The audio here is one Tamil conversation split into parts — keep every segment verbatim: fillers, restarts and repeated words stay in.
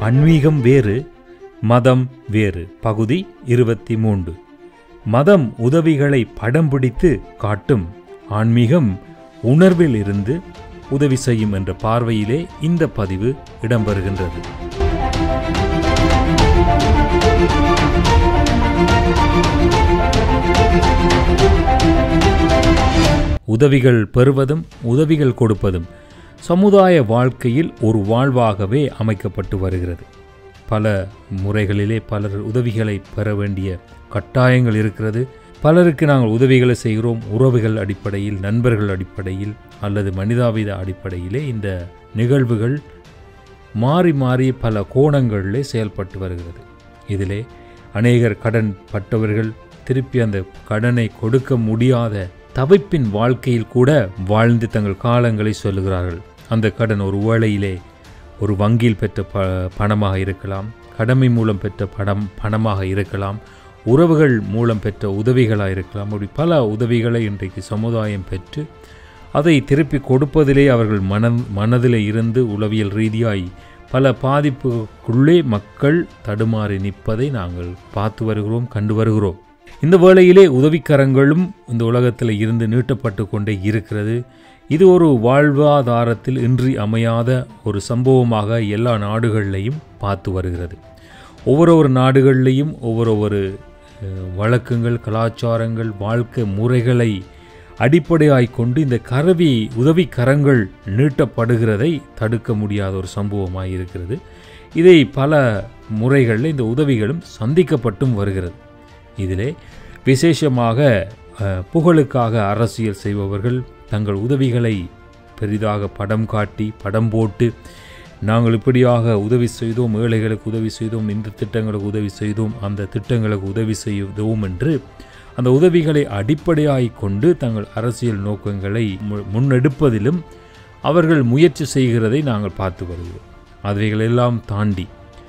ஆன்மீகம் வேறு, மதம் வேறு. பகுதி இருபத்தி மூன்று. மதம் உதவிகளை படம் பிடித்து காட்டும், ஆன்மீகம் உணர்வில் இருந்து உதவி செய்யும் என்ற பார்வையிலே இந்த பதிவு இடம்பெறுகின்றது. உதவிகள் பெறுவதும் உதவிகள் கொடுப்பதும் சமுதாய வாழ்க்கையில் ஒரு வாழ்வாகவே அமைக்கப்பட்டு வருகிறது. பல முறைகளிலே பலர் உதவிகளை பெற வேண்டிய கட்டாயங்கள் இருக்கிறது. பலருக்கு நாங்கள் உதவிகளை செய்கிறோம் உறவுகள் அடிப்படையில், நண்பர்கள் அடிப்படையில் அல்லது மனிதாபித அடிப்படையிலே இந்த நிகழ்வுகள் மாறி மாறி பல கோணங்களிலே செயல்பட்டு வருகிறது. இதிலே அநேகர் கடன் பட்டவர்கள் திருப்பி அந்த கடனை கொடுக்க முடியாத தவிப்பின் வாழ்க்கையில் கூட வாழ்ந்து தங்கள் காலங்களை சொல்லுகிறார்கள். அந்த கடன் ஒரு வேளையிலே ஒரு வங்கியில் பெற்ற ப பணமாக இருக்கலாம், கடமை மூலம் பெற்ற பணம் பணமாக இருக்கலாம், உறவுகள் மூலம் பெற்ற உதவிகளாக இருக்கலாம். அப்படி பல உதவிகளை இன்றைக்கு சமுதாயம் பெற்று அதை திருப்பி கொடுப்பதிலே அவர்கள் மன மனதிலே இருந்து உளவியல் ரீதியாய் பல பாதிப்புக்குள்ளே மக்கள் தடுமாறி நிற்பதை நாங்கள் பார்த்து வருகிறோம், கண்டு வருகிறோம். இந்த வேளையிலே உதவிக்கரங்களும் இந்த உலகத்தில் இருந்து நீட்டப்பட்டு கொண்டே இருக்கிறது. இது ஒரு வாழ்வாதாரத்தில் இன்றி அமையாத ஒரு சம்பவமாக எல்லா நாடுகளிலையும் பார்த்து வருகிறது. ஒவ்வொரு ஒரு நாடுகளிலையும் ஒவ்வொரு ஒரு வழக்கங்கள், கலாச்சாரங்கள், வாழ்க்கை முறைகளை அடிப்படையாய் கொண்டு இந்த கருவி உதவிக்கரங்கள் நீட்டப்படுகிறதை தடுக்க முடியாத ஒரு சம்பவமாக இருக்கிறது. இதை பல முறைகளில் இந்த உதவிகளும் சந்திக்கப்பட்டும் வருகிறது. இதிலே விசேஷமாக புகழுக்காக அரசியல் செய்பவர்கள் தங்கள் உதவிகளை பெரிதாக படம் காட்டி படம் போட்டு நாங்கள் இப்படியாக உதவி செய்தோம், ஏழைகளுக்கு உதவி செய்தோம், இந்த திட்டங்களுக்கு உதவி செய்தோம், அந்த திட்டங்களுக்கு உதவி செய்தோம் என்று அந்த உதவிகளை அடிப்படையாய் கொண்டு தங்கள் அரசியல் நோக்கங்களை முன்னெடுப்பதிலும் அவர்கள் முயற்சி செய்கிறதை நாங்கள் பார்த்து வருகிறோம். அவைகளெல்லாம் தாண்டி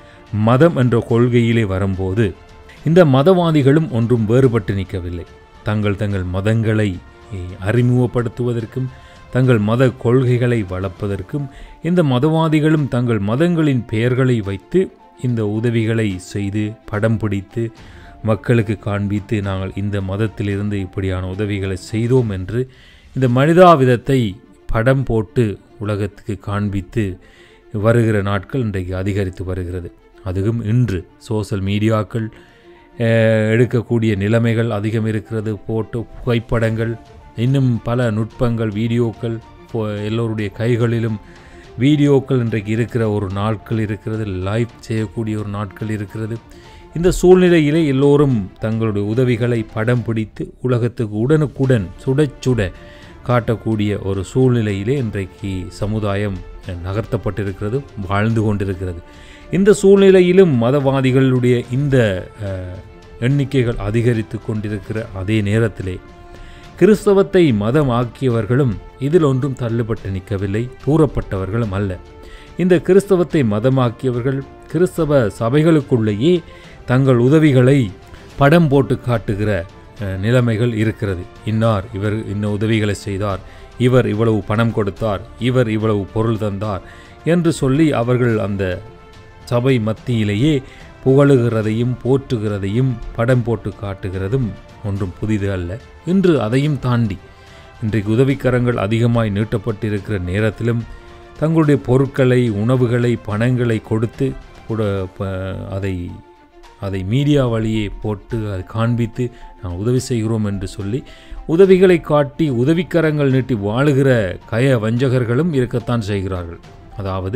மதம் என்ற கொள்கையிலே வரும்போது இந்த மதவாதிகளும் ஒன்றும் வேறுபட்டு நிற்கவில்லை. தங்கள் தங்கள் மதங்களை அறிமுகப்படுத்துவதற்கும் தங்கள் மத கொள்கைகளை வளர்ப்பதற்கும் இந்த மதவாதிகளும் தங்கள் மதங்களின் பெயர்களை வைத்து இந்த உதவிகளை செய்து படம் பிடித்து மக்களுக்கு காண்பித்து நாங்கள் இந்த மதத்திலிருந்து இப்படியான உதவிகளை செய்தோம் என்று இந்த மனிதாபிதத்தை படம் போட்டு உலகத்துக்கு காண்பித்து வருகிற நாட்கள் இன்றைக்கு அதிகரித்து வருகிறது. அதுவும் இன்று சோசியல் மீடியாக்கள் எடுக்கக்கூடிய நிலைமைகள் அதிகம் இருக்கிறது. போட்டோ புகைப்படங்கள், இன்னும் பல நுட்பங்கள், வீடியோக்கள், எல்லோருடைய கைகளிலும் வீடியோக்கள் இன்றைக்கு இருக்கிற ஒரு நாட்கள் இருக்கிறது. லைவ் செய்யக்கூடிய ஒரு நாட்கள் இருக்கிறது. இந்த சூழ்நிலையிலே எல்லோரும் தங்களுடைய உதவிகளை படம் பிடித்து உலகத்துக்கு உடனுக்குடன் சுட சுட காட்டக்கூடிய ஒரு சூழ்நிலையிலே இன்றைக்கு சமுதாயம் நகர்த்தப்பட்டிருக்கிறது, வாழ்ந்து கொண்டிருக்கிறது. இந்த சூழ்நிலையிலும் மதவாதிகளுடைய இந்த எண்ணிக்கைகள் அதிகரித்து கொண்டிருக்கிற அதே நேரத்திலே கிறிஸ்தவத்தை மதமாக்கியவர்களும் இதில் ஒன்றும் தள்ளுபட்டு நிற்கவில்லை, தூரப்பட்டவர்களும் அல்ல. இந்த கிறிஸ்தவத்தை மதமாக்கியவர்கள் கிறிஸ்தவ சபைகளுக்குள்ளேயே தங்கள் உதவிகளை படம் போட்டு காட்டுகிற நிலைமைகள் இருக்கிறது. இன்னார் இவர் இன்ன உதவிகளை செய்தார், இவர் இவ்வளவு பணம் கொடுத்தார், இவர் இவ்வளவு பொருள் தந்தார் என்று சொல்லி அவர்கள் அந்த சபை மத்தியிலேயே புகழுகிறதையும் போற்றுகிறதையும் படம் போட்டு காட்டுகிறதும் ஒன்றும் புதிது அல்ல. இன்று அதையும் தாண்டி இன்றைக்கு உதவிக்கரங்கள் அதிகமாய் நீட்டப்பட்டிருக்கிற நேரத்திலும் தங்களுடைய பொருட்களை, உணவுகளை, பணங்களை கொடுத்து கூட அதை அதை மீடியா வழியே போட்டு அதை காண்பித்து நாங்கள் உதவி செய்கிறோம் என்று சொல்லி உதவிகளை காட்டி உதவிக்கரங்கள் நீட்டி வாழுகிற கய வஞ்சகர்களும் இருக்கத்தான் செய்கிறார்கள். அதாவது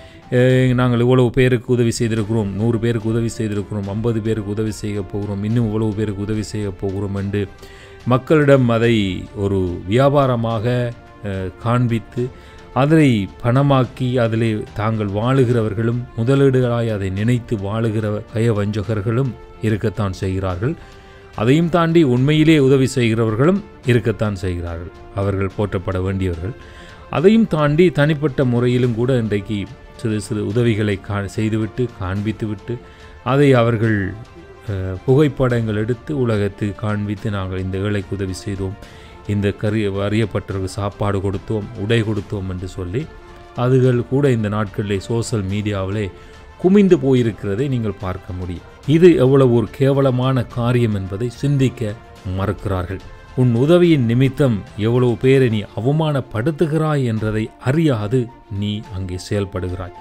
நாங்கள் இவ்வளவு பேருக்கு உதவி செய்திருக்கிறோம், நூறு பேருக்கு உதவி செய்திருக்கிறோம், ஐம்பது பேருக்கு உதவி செய்ய போகிறோம், இன்னும் இவ்வளவு பேருக்கு உதவி செய்ய போகிறோம் என்று மக்களிடம் அதை ஒரு வியாபாரமாக காண்பித்து அதை பணமாக்கி அதிலே தாங்கள் வாழுகிறவர்களும் முதலீடுகளாய் அதை நினைத்து வாழுகிற கய வஞ்சகர்களும் இருக்கத்தான் செய்கிறார்கள். அதையும் தாண்டி உண்மையிலே உதவி செய்கிறவர்களும் இருக்கத்தான் செய்கிறார்கள். அவர்கள் போற்றப்பட வேண்டியவர்கள். அதையும் தாண்டி தனிப்பட்ட முறையிலும் கூட இன்றைக்கு சிறு சிறு உதவிகளை கா செய்துவிட்டு காண்பித்துவிட்டு அதை அவர்கள் புகைப்படங்கள் எடுத்து உலகத்துக்கு காண்பித்து நாங்கள் இந்த ஏழைக்கு உதவி செய்தோம், இந்த கறி அறியப்பட்டவருக்கு சாப்பாடு கொடுத்தோம், உடை கொடுத்தோம் என்று சொல்லி அதுகள் கூட இந்த நாட்களிலே சோசியல் மீடியாவிலே குமிந்து போயிருக்கிறதை நீங்கள் பார்க்க முடியும். இது எவ்வளவு ஒரு கேவலமான காரியம் என்பதை சிந்திக்க மறுக்கிறார்கள். உன் உதவியின் நிமித்தம் எவ்வளவு பேரை நீ அவமானப்படுத்துகிறாய் என்றதை அறியாது நீ அங்கே செயல்படுகிறாய்.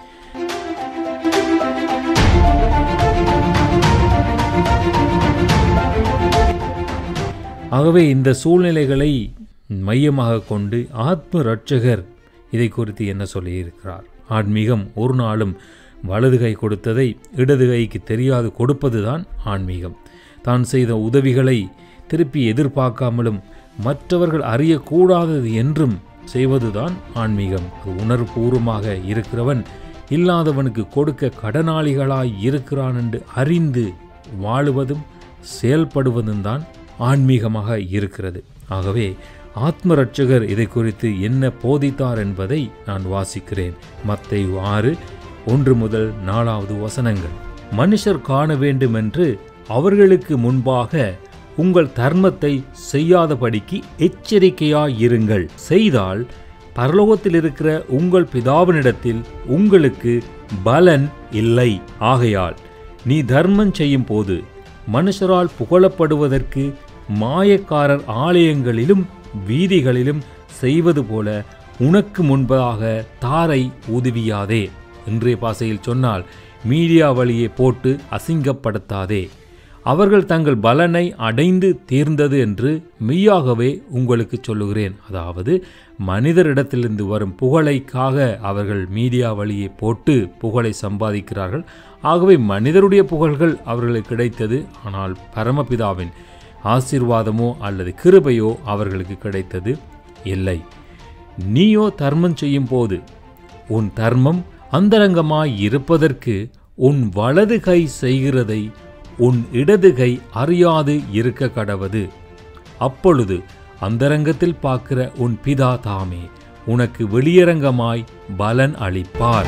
ஆகவே இந்த சூழ்நிலைகளை மையமாக கொண்டு ஆத்ம இரட்சகர் இதை குறித்து என்ன சொல்லியிருக்கிறார்? ஆன்மீகம் ஒரு நாளும் வலது கை கொடுத்ததை இடது கைக்கு தெரியாது கொடுப்பதுதான் ஆன்மீகம். தான் செய்த உதவிகளை திருப்பி எதிர்பார்க்காமலும் மற்றவர்கள் அறியக்கூடாதது என்றும் செய்வதுதான் ஆன்மீகம். அது உணர்வுபூர்வமாக இருக்கிறவன் இல்லாதவனுக்கு கொடுக்க கடனாளிகளாய் இருக்கிறான் என்று அறிந்து வாழுவதும் செயல்படுவதும் தான் ஆன்மீகமாக இருக்கிறது. ஆகவே ஆத்ம இரட்சகர் இதை குறித்து என்ன போதித்தார் என்பதை நான் வாசிக்கிறேன். மத்தேயு ஆறு ஒன்று முதல் நாலாவது வசனங்கள். மனுஷர் காண வேண்டும் என்று அவர்களுக்கு முன்பாக உங்கள் தர்மத்தை செய்யாதபடிக்கு எச்சரிக்கையாயிருங்கள். செய்தால் பரலோகத்தில் இருக்கிற உங்கள் பிதாவினிடத்தில் உங்களுக்கு பலன் இல்லை. ஆகையால் நீ தர்மம் செய்யும் போது மனுஷரால் புகழப்படுவதற்கு மாயக்காரர் ஆலயங்களிலும் வீதிகளிலும் செய்வது போல உனக்கு முன்பதாக தாரை ஊதுவியாதே. இன்றைய பாசையில் சொன்னால் மீடியா வழியே போட்டு அசிங்கப்படுத்தாதே. அவர்கள் தங்கள் பலனை அடைந்து தீர்ந்தது என்று மெய்யாகவே உங்களுக்கு சொல்லுகிறேன். அதாவது மனிதரிடத்திலிருந்து வரும் புகழைக்காக அவர்கள் மீடியா வழியே போட்டு புகழை சம்பாதிக்கிறார்கள். ஆகவே மனிதருடைய புகழ்கள் அவர்களுக்கு கிடைத்தது. ஆனால் பரமபிதாவின் ஆசீர்வாதமோ அல்லது கிருபையோ அவர்களுக்கு கிடைத்தது இல்லை. நீயோ தர்மம் செய்யும் போது உன் தர்மம் அந்தரங்கமாய் இருப்பதற்கு உன் வலது கை செய்கிறதை உன் இடது கை அறியாது இருக்க கடவது. அப்பொழுது அந்தரங்கத்தில் பார்க்கிற உன் பிதா தாமே உனக்கு வெளியரங்கமாய் பலன் அளிப்பார்.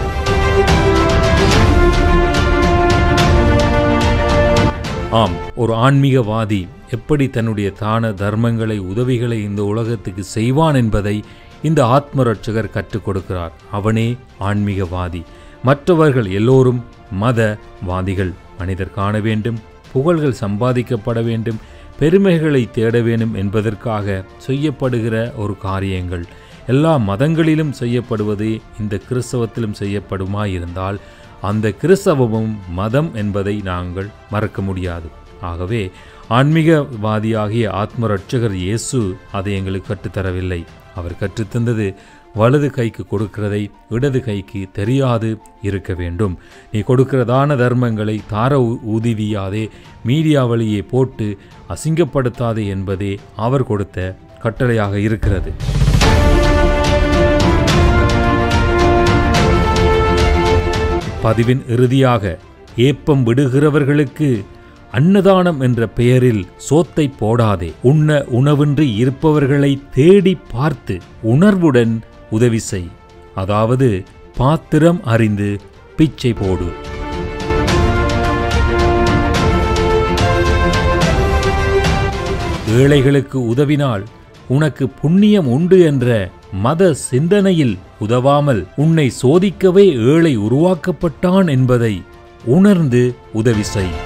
ஆம், ஒரு ஆன்மீகவாதி எப்படி தன்னுடைய தான தர்மங்களை உதவிகளை இந்த உலகத்துக்கு செய்வான் என்பதை இந்த ஆத்ம இரட்சகர் கற்றுக் கொடுக்கிறார். அவனே ஆன்மீகவாதி. மற்றவர்கள் எல்லோரும் மதவாதிகள். மனிதர் காண வேண்டும், புகழ்கள் சம்பாதிக்கப்பட வேண்டும், பெருமைகளை தேட வேண்டும் என்பதற்காக செய்யப்படுகிற ஒரு காரியங்கள். எல்லா மதங்களிலும் செய்யப்படுவது இந்த கிறிஸ்தவத்திலும் செய்யப்படுமாயிருந்தால் அந்த கிறிஸ்தவமும் மதம் என்பதை நாங்கள் மறக்க முடியாது. ஆகவே ஆன்மீகவாதியாகிய ஆத்ம இரட்சகர் இயேசு அதை எங்களுக்கு கற்றுத்தரவில்லை. அவர் கற்றுத்தந்தது வலது கைக்கு கொடுக்கிறதை இடது கைக்கு தெரியாது இருக்க வேண்டும். நீ கொடுக்கிறதான தர்மங்களை தார ஊதிவியாதே, மீடியா வழியே போட்டு அசிங்கப்படுத்தாதே என்பதே அவர் கொடுத்த கட்டளையாக இருக்கிறது. பதிவின் இறுதியாக, ஏப்பம் விடுகிறவர்களுக்கு அன்னதானம் என்ற பெயரில் சோத்தை போடாதே. உண்ண உணவின்றி இருப்பவர்களை தேடி பார்த்து உணர்வுடன் உதவி செய். அதாவது பாத்திரம் அறிந்து பிச்சை போடு. ஏழைகளுக்கு உதவினால் உனக்கு புண்ணியம் உண்டு என்ற மத சிந்தனையில் உதவாமல் உன்னை சோதிக்கவே ஏழை உருவாக்கப்பட்டான் என்பதை உணர்ந்து உதவி செய்.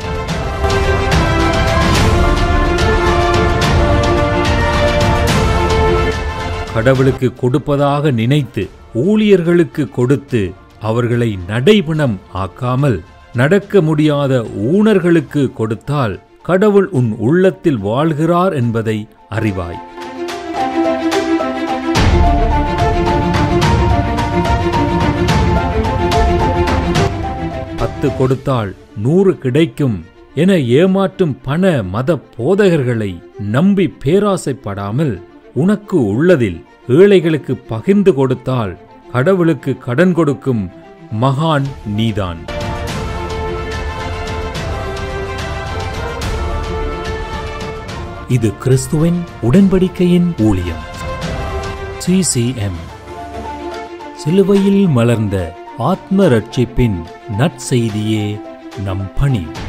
கடவுளுக்கு கொடுப்பதாக நினைத்து ஊழியர்களுக்கு கொடுத்து அவர்களை நடைபணம் ஆக்காமல் நடக்க முடியாத ஊனர்களுக்கு கொடுத்தால் கடவுள் உன் உள்ளத்தில் வாழ்கிறார் என்பதை அறிவாய். பத்து கொடுத்தால் நூறு கிடைக்கும் என ஏமாற்றும் பண மத போதகர்களை நம்பி பேராசைப்படாமல் உனக்கு உள்ளதில் ஏழைகளுக்கு பகிர்ந்து கொடுத்தால் கடவுளுக்கு கடன் கொடுக்கும் மகான் நீதான். இது கிறிஸ்துவின் உடன்படிக்கையின் ஊழியம். சி சி எம் சிலுவையில் மலர்ந்த ஆத்ம ரட்சிப்பின் நற்செய்தியே நம் பணி.